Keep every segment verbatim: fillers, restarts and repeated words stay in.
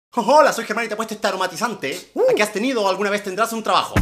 Hola, soy Germán y te he puesto este aromatizante. Uh. ¿A qué has tenido o alguna vez tendrás un trabajo?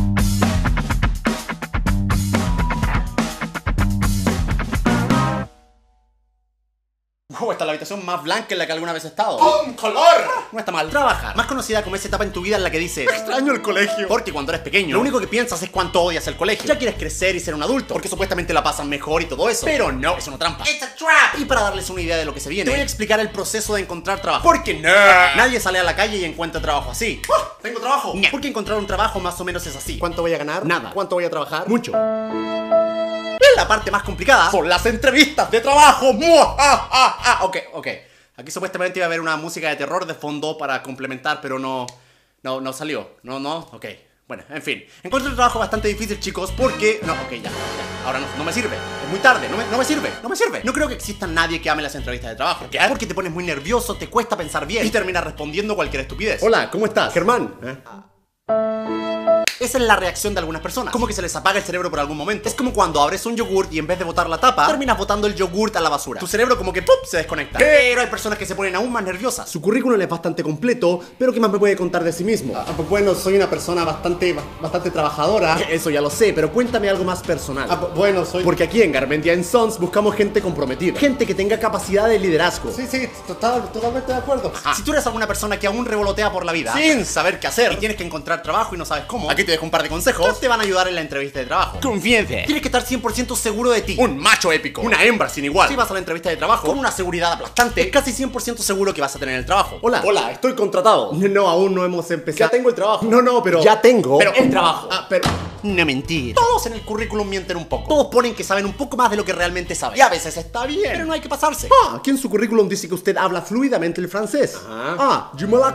Oh, esta es la habitación más blanca en la que alguna vez he estado. ¡Un color! No está mal. Trabajar. Más conocida como esa etapa en tu vida en la que dices extraño el colegio. Porque cuando eres pequeño, lo único que piensas es cuánto odias el colegio. Ya quieres crecer y ser un adulto, porque supuestamente la pasan mejor y todo eso. Pero no, es una trampa. It's a trap. Y para darles una idea de lo que se viene, te voy a explicar el proceso de encontrar trabajo. Porque no, nadie sale a la calle y encuentra trabajo así. ¡Oh! ¿Tengo trabajo? No. Porque encontrar un trabajo más o menos es así. ¿Cuánto voy a ganar? Nada. ¿Cuánto voy a trabajar? Mucho. La parte más complicada son las entrevistas de trabajo. Ok, ok. Aquí supuestamente iba a haber una música de terror de fondo para complementar, pero no, no, no salió. No, no, ok. Bueno, en fin. Encuentro el trabajo bastante difícil, chicos, porque... No, ok, ya, ya. Ahora no, no me sirve. Es muy tarde. No me, no me sirve. No me sirve. No creo que exista nadie que ame las entrevistas de trabajo. ¿Qué? Porque te pones muy nervioso, te cuesta pensar bien y terminas respondiendo cualquier estupidez. Hola, ¿cómo estás? Germán. ¿Eh? Esa es la reacción de algunas personas, como que se les apaga el cerebro por algún momento. Es como cuando abres un yogurt y en vez de botar la tapa, terminas botando el yogurt a la basura. Tu cerebro como que ¡pum! Se desconecta. Pero hay personas que se ponen aún más nerviosas. Su currículum es bastante completo, pero ¿qué más me puede contar de sí mismo? Ah, pues bueno, soy una persona bastante, bastante trabajadora. Eso ya lo sé, pero cuéntame algo más personal. Ah, pues bueno, soy... Porque aquí en Garmendia and Sons buscamos gente comprometida, gente que tenga capacidad de liderazgo. Sí, sí, total, totalmente de acuerdo. Ajá. Si tú eres alguna persona que aún revolotea por la vida sin saber qué hacer y tienes que encontrar trabajo y no sabes cómo, aquí te dejo un par de consejos. Te van a ayudar en la entrevista de trabajo. Confianza. Tienes que estar cien por ciento seguro de ti. Un macho épico. Una hembra sin igual. Si vas a la entrevista de trabajo con una seguridad aplastante, es casi cien por ciento seguro que vas a tener el trabajo. Hola. Hola, estoy contratado. No, aún no hemos empezado. Ya tengo el trabajo. No, no, pero... Ya tengo. Pero el trabajo. Ah, pero... No mentir. Todos en el currículum mienten un poco. Todos ponen que saben un poco más de lo que realmente saben. Y a veces está bien, pero no hay que pasarse. Ah, aquí en su currículum dice que usted habla fluidamente el francés. Ajá. Ah,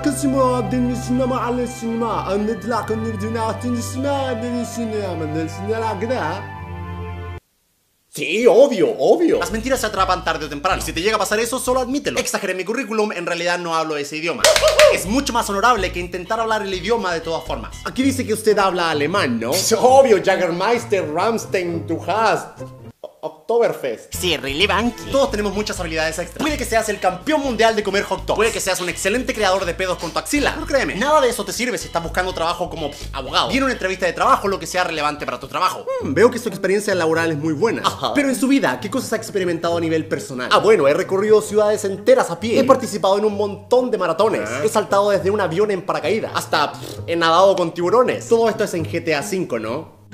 sí, obvio, obvio. Las mentiras se atrapan tarde o temprano. Y si te llega a pasar eso, solo admítelo. Exageré mi currículum, en realidad no hablo ese idioma. Es mucho más honorable que intentar hablar el idioma de todas formas. Aquí dice que usted habla alemán, ¿no? Obvio, Jagermeister, Rammstein, Du hast... Oktoberfest. Sí, relevante. Todos tenemos muchas habilidades extras. Puede que seas el campeón mundial de comer hot dogs. Puede que seas un excelente creador de pedos con tu axila. Pero créeme, nada de eso te sirve si estás buscando trabajo como pff, abogado. Viene una entrevista de trabajo, lo que sea relevante para tu trabajo. Hmm, veo que su experiencia laboral es muy buena. Ajá. Pero en su vida, ¿qué cosas ha experimentado a nivel personal? Ah, bueno, he recorrido ciudades enteras a pie. He participado en un montón de maratones. ¿Eh? He saltado desde un avión en paracaídas hasta pff, he nadado con tiburones. Todo esto es en G T A cinco, ¿no?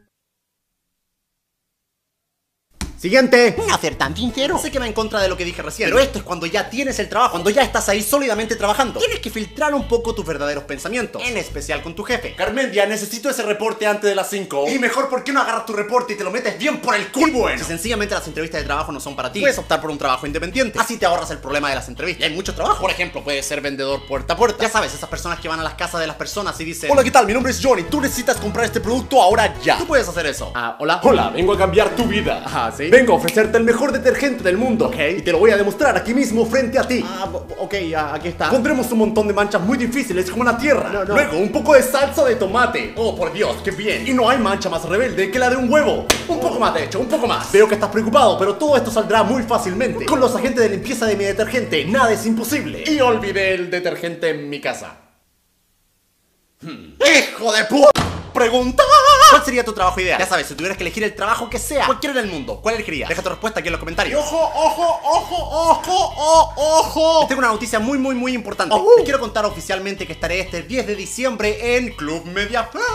Siguiente. No ser tan sincero. Sé que va en contra de lo que dije recién, pero esto es cuando ya tienes el trabajo, cuando ya estás ahí sólidamente trabajando. Tienes que filtrar un poco tus verdaderos pensamientos, en especial con tu jefe. Carmendia, necesito ese reporte antes de las cinco. Y mejor, ¿por qué no agarras tu reporte y te lo metes bien por el culo? Bueno, si sencillamente las entrevistas de trabajo no son para ti, puedes optar por un trabajo independiente. Así te ahorras el problema de las entrevistas. Y hay muchos trabajos. Por ejemplo, puedes ser vendedor puerta a puerta. Ya sabes, esas personas que van a las casas de las personas y dicen: hola, ¿qué tal? Mi nombre es Johnny. Tú necesitas comprar este producto ahora ya. Tú puedes hacer eso. Ah, hola. Hola, vengo a cambiar tu vida. Ajá, ¿sí? Vengo a ofrecerte el mejor mejor detergente del mundo. Ok. Y te lo voy a demostrar aquí mismo frente a ti. Ah, ok, ya, aquí está. Pondremos un montón de manchas muy difíciles como la tierra. No, no. Luego, un poco de salsa de tomate. Oh, por Dios, qué bien. Y no hay mancha más rebelde que la de un huevo. Un poco más, de hecho, un poco más. Veo que estás preocupado, pero todo esto saldrá muy fácilmente. Con los agentes de limpieza de mi detergente, nada es imposible. Y olvidé el detergente en mi casa. Hmm. ¡Hijo de puta! Pregunta. ¿Cuál sería tu trabajo ideal? Ya sabes, si tuvieras que elegir el trabajo que sea, cualquiera en el mundo, ¿cuál elegirías? Deja tu respuesta aquí en los comentarios. ¡Ojo, ojo, ojo, ojo, ojo, ojo! Les tengo una noticia muy, muy, muy importante. Uh. Les quiero contar oficialmente que estaré este diez de diciembre en Club Media Fest.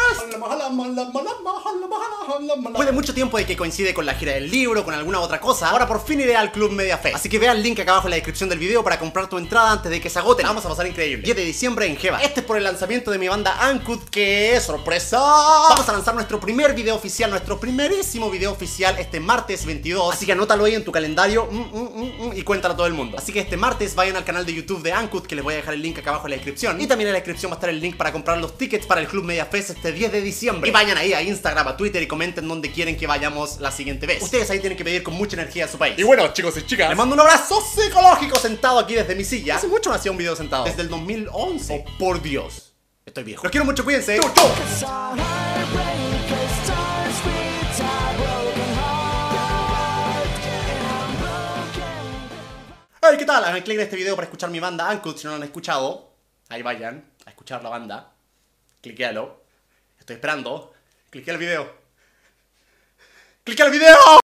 Fue de mucho tiempo de que coincide con la gira del libro, con alguna otra cosa. Ahora por fin iré al Club Media Fest. Así que vea el link acá abajo en la descripción del video para comprar tu entrada antes de que se agote. Vamos a pasar increíble. diez de diciembre en Jeva. Este es por el lanzamiento de mi banda Ankut, que es sorpresa. Vamos a lanzar nuestro primer video oficial, nuestro primerísimo video oficial este martes veintidós. Así que anótalo ahí en tu calendario mm, mm, mm, mm, y cuéntalo a todo el mundo. Así que este martes vayan al canal de YouTube de Ankut, que les voy a dejar el link acá abajo en la descripción. Y también en la descripción va a estar el link para comprar los tickets para el Club Media Fest este diez de diciembre. Y vayan ahí a Instagram, a Twitter y comenten donde quieren que vayamos la siguiente vez. Ustedes ahí tienen que pedir con mucha energía a su país. Y bueno, chicos y chicas, les mando un abrazo psicológico sentado aquí desde mi silla. Hace mucho no hacía un video sentado. Desde el dos mil once. Oh, por Dios. Estoy viejo. Los quiero mucho, cuídense. ¡Chau, chau! Hey, ¿qué tal? Hagan clic en este video para escuchar mi banda Ankut si no lo han escuchado. Ahí vayan a escuchar la banda. Cliquéalo. Estoy esperando. Cliquea el video. ¡Cliquea el video!